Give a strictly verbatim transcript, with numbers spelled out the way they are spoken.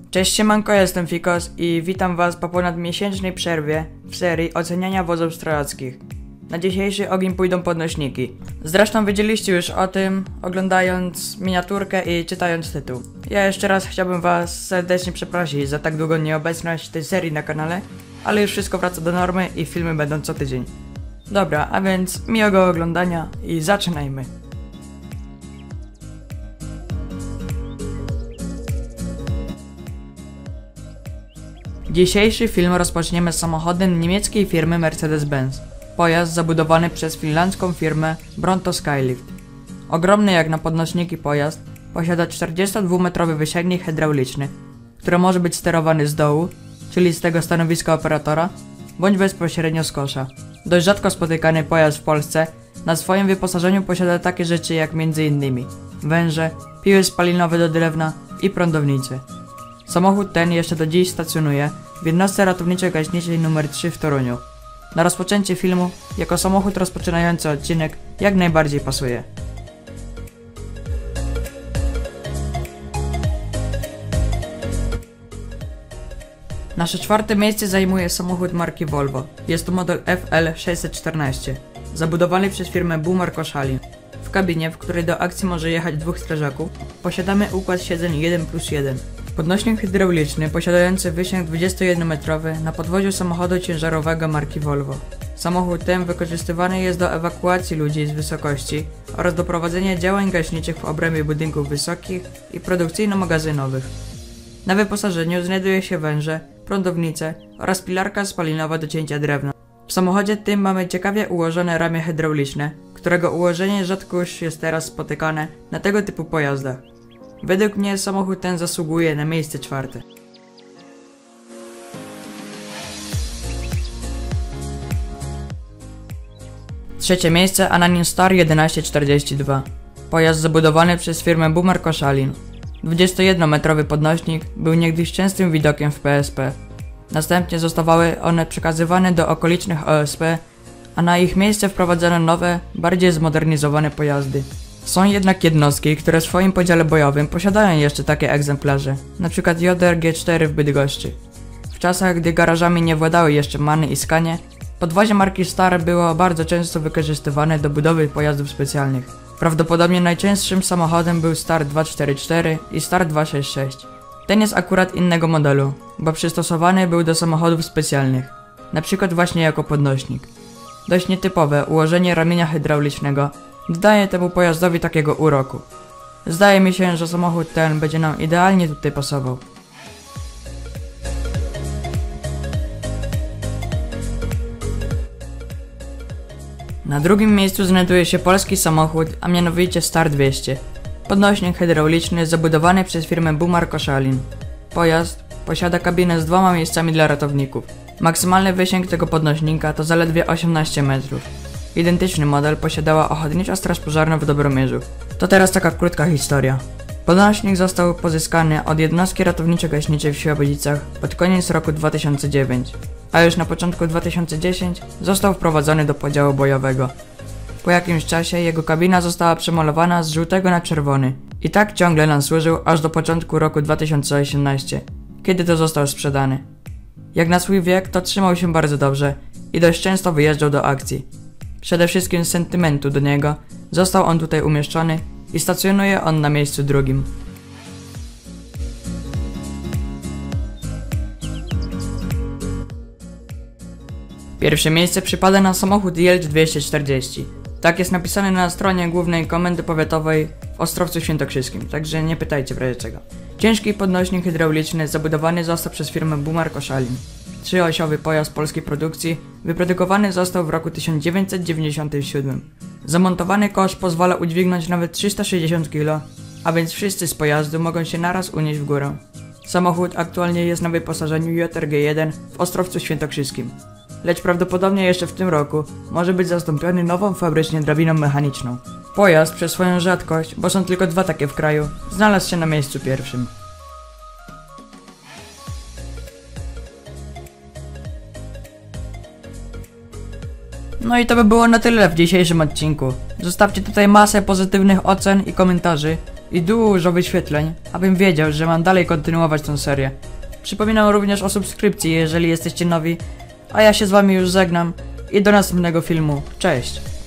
Cześć, siemanko, jestem Fikos i witam was po ponad miesięcznej przerwie w serii oceniania wozów strażackich. Na dzisiejszy ogień pójdą podnośniki. Zresztą wiedzieliście już o tym, oglądając miniaturkę i czytając tytuł. Ja jeszcze raz chciałbym was serdecznie przeprosić za tak długą nieobecność tej serii na kanale, ale już wszystko wraca do normy i filmy będą co tydzień. Dobra, a więc miłego oglądania i zaczynajmy. Dzisiejszy film rozpoczniemy z samochodem niemieckiej firmy Mercedes-Benz. Pojazd zabudowany przez finlandzką firmę Bronto Skylift. Ogromny jak na podnośniki pojazd posiada czterdziestodwumetrowy wysięgnik hydrauliczny, który może być sterowany z dołu, czyli z tego stanowiska operatora, bądź bezpośrednio z kosza. Dość rzadko spotykany pojazd w Polsce na swoim wyposażeniu posiada takie rzeczy jak między innymi węże, piły spalinowe do drewna i prądownice. Samochód ten jeszcze do dziś stacjonuje w jednostce ratowniczo-gaśniczej numer trzy w Toruniu. Na rozpoczęcie filmu, jako samochód rozpoczynający odcinek, jak najbardziej pasuje. Nasze czwarte miejsce zajmuje samochód marki Volvo. Jest to model F L sześćset czternaście, zabudowany przez firmę Bumarko-Szalin. W kabinie, w której do akcji może jechać dwóch strażaków, posiadamy układ siedzeń jeden plus jeden. Podnośnik hydrauliczny posiadający wysięg dwudziestojednometrowy na podwoziu samochodu ciężarowego marki Volvo. Samochód ten wykorzystywany jest do ewakuacji ludzi z wysokości oraz do prowadzenia działań gaśniczych w obrębie budynków wysokich i produkcyjno-magazynowych. Na wyposażeniu znajduje się węże, prądownice oraz pilarka spalinowa do cięcia drewna. W samochodzie tym mamy ciekawie ułożone ramię hydrauliczne, którego ułożenie rzadko już jest teraz spotykane na tego typu pojazdach. Według mnie samochód ten zasługuje na miejsce czwarte. Trzecie miejsce, a na nim Star tysiąc sto czterdzieści dwa. Pojazd zabudowany przez firmę Bumarko-Szalin. dwudziestojednometrowy podnośnik był niegdyś częstym widokiem w P S P. Następnie zostawały one przekazywane do okolicznych O S P, a na ich miejsce wprowadzono nowe, bardziej zmodernizowane pojazdy. Są jednak jednostki, które w swoim podziale bojowym posiadają jeszcze takie egzemplarze, np. J R G cztery w Bydgoszczy. W czasach, gdy garażami nie władały jeszcze MANy i Scanie, podwozie marki Star było bardzo często wykorzystywane do budowy pojazdów specjalnych. Prawdopodobnie najczęstszym samochodem był Star dwieście czterdzieści cztery i Star dwieście sześćdziesiąt sześć. Ten jest akurat innego modelu, bo przystosowany był do samochodów specjalnych, np. właśnie jako podnośnik. Dość nietypowe ułożenie ramienia hydraulicznego dodaje temu pojazdowi takiego uroku. Zdaje mi się, że samochód ten będzie nam idealnie tutaj pasował. Na drugim miejscu znajduje się polski samochód, a mianowicie Star dwieście. Podnośnik hydrauliczny zabudowany przez firmę Bumarko-Szalin. Pojazd posiada kabinę z dwoma miejscami dla ratowników. Maksymalny wysięg tego podnośnika to zaledwie osiemnaście metrów. Identyczny model posiadała Ochotnicza Straż Pożarna w Dobromierzu. To teraz taka krótka historia. Podnośnik został pozyskany od jednostki ratowniczo-gaśniczej w Świebodzicach pod koniec roku dwa tysiące dziewiątego, a już na początku dwa tysiące dziesiątego został wprowadzony do podziału bojowego. Po jakimś czasie jego kabina została przemalowana z żółtego na czerwony i tak ciągle nam służył aż do początku roku dwa tysiące osiemnastego, kiedy to został sprzedany. Jak na swój wiek to trzymał się bardzo dobrze i dość często wyjeżdżał do akcji. Przede wszystkim z sentymentu do niego został on tutaj umieszczony i stacjonuje on na miejscu drugim. Pierwsze miejsce przypada na samochód Jelcz dwieście czterdzieści. Tak jest napisane na stronie głównej Komendy Powiatowej w Ostrowcu Świętokrzyskim, także nie pytajcie w razie czego. Ciężki podnośnik hydrauliczny zabudowany został przez firmę Bumarko-Szalin. Trzyosiowy pojazd polskiej produkcji wyprodukowany został w roku tysiąc dziewięćset dziewięćdziesiątym siódmym. Zamontowany kosz pozwala udźwignąć nawet trzysta sześćdziesiąt kilo, a więc wszyscy z pojazdu mogą się naraz unieść w górę. Samochód aktualnie jest na wyposażeniu J R G jeden w Ostrowcu Świętokrzyskim, lecz prawdopodobnie jeszcze w tym roku może być zastąpiony nową fabrycznie drabiną mechaniczną. Pojazd przez swoją rzadkość, bo są tylko dwa takie w kraju, znalazł się na miejscu pierwszym. No i to by było na tyle w dzisiejszym odcinku. Zostawcie tutaj masę pozytywnych ocen i komentarzy, i dużo wyświetleń, abym wiedział, że mam dalej kontynuować tę serię. Przypominam również o subskrypcji, jeżeli jesteście nowi, a ja się z wami już żegnam i do następnego filmu. Cześć!